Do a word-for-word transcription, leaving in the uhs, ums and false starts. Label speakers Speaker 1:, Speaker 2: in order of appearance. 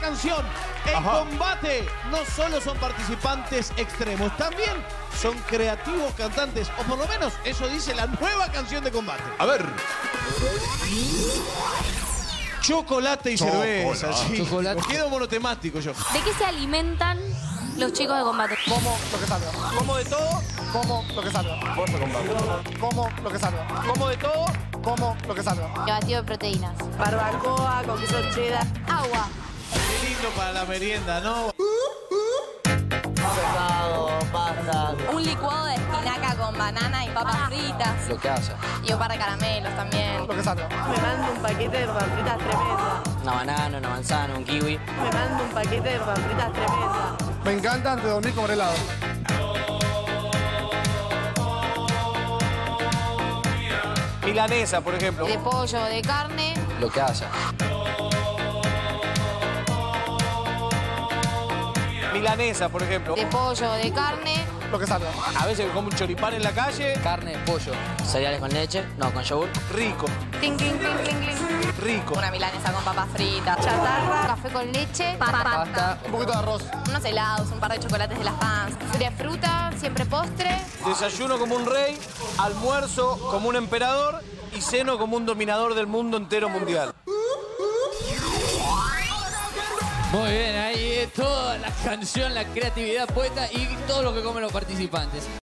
Speaker 1: canción. En
Speaker 2: Ajá.
Speaker 1: combate no solo son participantes extremos, también son creativos cantantes, o por lo menos eso dice la nueva canción de combate.
Speaker 2: A ver.
Speaker 1: Chocolate y
Speaker 2: Chocolate.
Speaker 1: cerveza, sí.
Speaker 3: Chocolate.
Speaker 1: Quedo monotemático yo.
Speaker 4: ¿De qué se alimentan los chicos de combate?
Speaker 5: Como lo que salga.
Speaker 1: Como de todo,
Speaker 5: Como lo que salga.
Speaker 2: Fuerza combate.
Speaker 5: Como lo que salga.
Speaker 1: como de todo.
Speaker 5: Como lo que salga.
Speaker 4: Batido de proteínas.
Speaker 6: Barbacoa con queso cheddar.
Speaker 4: Agua.
Speaker 1: Qué lindo para la merienda, ¿no?
Speaker 6: Pescado, pasta. Un licuado de espinaca con banana y papas fritas.
Speaker 3: Lo que haya.
Speaker 6: Y un par de caramelos también.
Speaker 5: Lo que salga.
Speaker 6: Me mando un paquete de papas fritas tremenda.
Speaker 3: Una banana, una manzana, un kiwi.
Speaker 6: Me mando un paquete de papas fritas tremenda.
Speaker 5: Me encanta antes de dormir comer helado.
Speaker 1: Milanesa, por ejemplo.
Speaker 4: De pollo, de carne.
Speaker 3: Lo que haya.
Speaker 1: Milanesa, por ejemplo.
Speaker 4: De pollo, de carne.
Speaker 5: Lo que salga.
Speaker 1: A veces como un choripán en la calle.
Speaker 3: Carne, pollo. Cereales con leche. No, con yogur.
Speaker 1: Rico,
Speaker 6: Cling, cling, cling, cling, cling.
Speaker 1: rico.
Speaker 6: Una milanesa con papas fritas. Chatarra.
Speaker 4: Café con leche.
Speaker 3: Pasta.
Speaker 5: Un poquito de arroz.
Speaker 6: Unos helados, un par de chocolates de las fans.
Speaker 4: De fruta, siempre postre.
Speaker 1: Desayuno como un rey, almuerzo como un emperador y ceno como un dominador del mundo entero mundial.
Speaker 3: Muy bien, ahí toda la canción, la creatividad puesta y todo lo que comen los participantes.